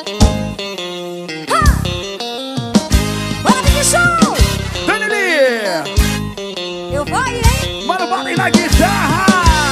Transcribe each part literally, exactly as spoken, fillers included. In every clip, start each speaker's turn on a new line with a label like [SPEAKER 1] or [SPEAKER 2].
[SPEAKER 1] Bora, Big Show!
[SPEAKER 2] Danili!
[SPEAKER 1] Eu vou aí, hein?
[SPEAKER 2] Mano, bota na guitarra!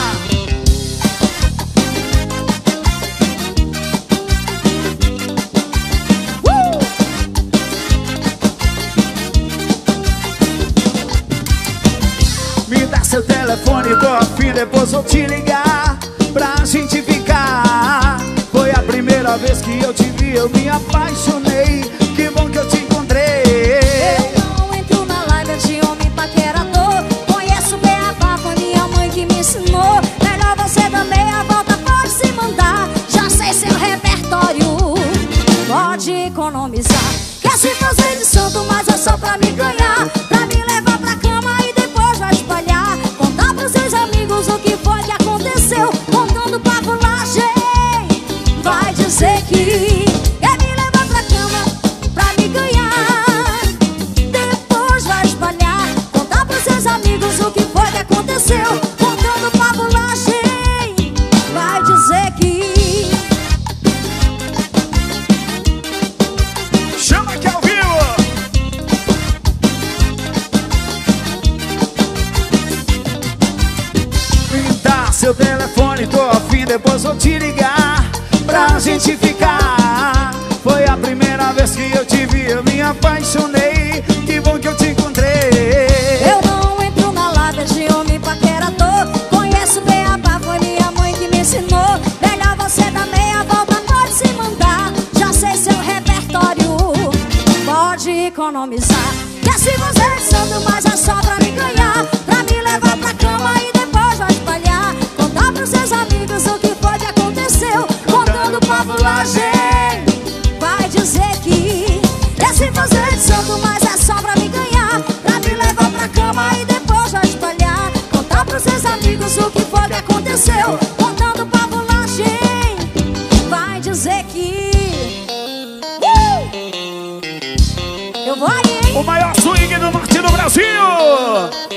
[SPEAKER 2] Me dá seu telefone, tô afim, depois vou te ligar pra gente ficar. Foi a primeira vez que eu te vi, eu me apaixonei. Que bom que eu te encontrei.
[SPEAKER 1] Eu não entro na live de homem paquerador. Conheço bem a pá, foi minha mãe que me ensinou. Melhor você dar meia volta, pode se mandar. Já sei seu repertório, pode economizar. Quer se fazer de santo, mas é só pra me ganhar. Pra me levar pra cama e depois vai espalhar. Contar pros seus amigos o que foi que aconteceu. Contando pavulagem, vai dizer que quer me levar pra cama pra me ganhar. Depois vai espalhar. Contar pros seus amigos o que foi que aconteceu. Contando pavulagem, vai dizer que
[SPEAKER 2] Chama que é ao vivo! Me dá seu telefone, tô afim, depois vou te ligar pra gente ficar. Foi a primeira vez que eu te vi, eu me apaixonei. Que bom que eu te encontrei.
[SPEAKER 1] eu não entro na lábia de homem paquerador. Conheço bem a pá, foi minha mãe que me ensinou. Melhor você dar meia volta, pode se mandar. Já sei seu repertório, pode economizar. Quer se fazer de santo, mas é só pra me ganhar. Pra me levar pra cama e depois vai espalhar. Contar pros seus amigos o que foi que aconteceu. Contando pavulagem, vai dizer que quer se fazer de santo, mas é só pra me ganhar. Pra me levar pra cama e depois vai espalhar. Contar pros seus amigos o que foi que aconteceu. Contando pavulagem, vai dizer que uh! eu vou aí, hein?
[SPEAKER 2] O maior swing do norte do Brasil!